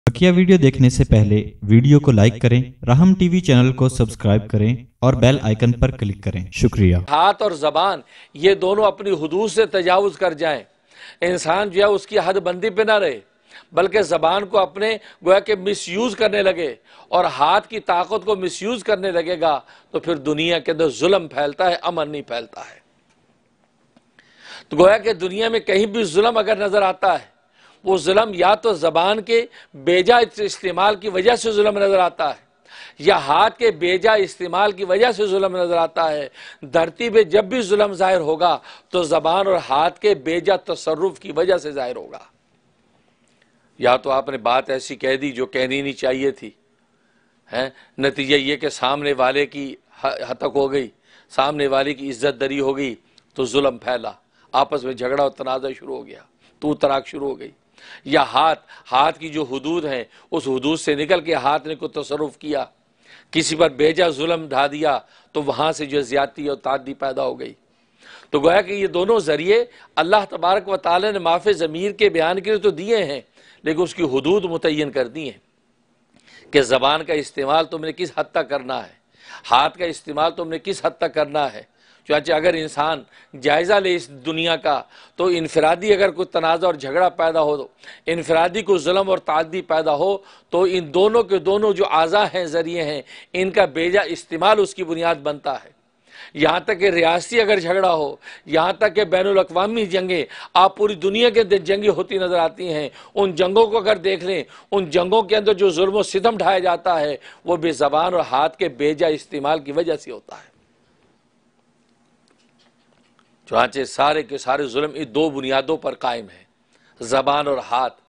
बकिया video देखने से पहले वीडियो को लाइक करें, राहम टीवी चैनल को सब्सक्राइब करें और बेल आइकन पर क्लिक करें। शुक्रिया। हाथ और जबान ये दोनों अपनी हुदूद से तजावुज कर जाएं, इंसान जो है उसकी हदबंदी पे ना रहे, बल्कि जबान को अपने गोया के मिसयूज करने लगे और हाथ की ताकत को मिसयूज करने लगेगा तो फिर दुनिया के अंदर जुल्म फैलता है, अमन नहीं फैलता है। तो गोया के दुनिया में कहीं भी जुल्म अगर नजर आता है, वो जुल्म या तो जबान के बेजा इस्तेमाल की वजह से जुल्म नजर आता है या हाथ के बेजा इस्तेमाल की वजह से जुल्म नजर आता है। धरती पे जब भी जुल्म जाहिर होगा तो जबान और हाथ के बेजा तसर्रुफ की वजह से जाहिर होगा। या तो आपने बात ऐसी कह दी जो कहनी नहीं चाहिए थी, है नतीजा ये कि सामने वाले की हतक हो गई, सामने वाले की इज्जत दरी हो गई, तो जुल्म फैला, आपस में झगड़ा और तनाज़ा शुरू हो गया, तू तराक शुरू हो गई। या हाथ की जो हुदूद हैं उस हुदूद से निकल के हाथ ने कोई तसर्रुफ किया, किसी पर बेजा जुल्म ढा दिया, तो वहां से जो ज्यादती और तादी पैदा हो गई। तो गोया कि ये दोनों जरिए अल्लाह तबारक व तआला ने माफ़े ज़मीर के बयान के लिए तो दिए हैं, लेकिन उसकी हुदूद मुतय्यन कर दी हैं कि ज़बान का इस्तेमाल तुमने किस हद तक करना है, हाथ का इस्तेमाल तुमने किस हद तक करना है। चाहे अगर इंसान जायज़ा ले इस दुनिया का, तो इनफरादी अगर कोई तनाज़ा और झगड़ा पैदा हो, तो इनफरादी को जुल्म और तादी पैदा हो, तो इन दोनों के दोनों जो आज़ा हैं, ज़रिए हैं, इनका बेजा इस्तेमाल उसकी बुनियाद बनता है। यहाँ तक कि रियासी अगर झगड़ा हो, यहाँ तक कि बैनुल अक़वामी जंगें, आप पूरी दुनिया के अंदर जंगें होती नज़र आती हैं, उन जंगों को अगर देख लें, उन जंगों के अंदर जो जुल्म और सितम ढाया जाता है वो बेज़बान और हाथ के बेजा इस्तेमाल की वजह से होता है। चुनांचे सारे के सारे जुल्म इन दो बुनियादों पर कायम है, ज़बान और हाथ।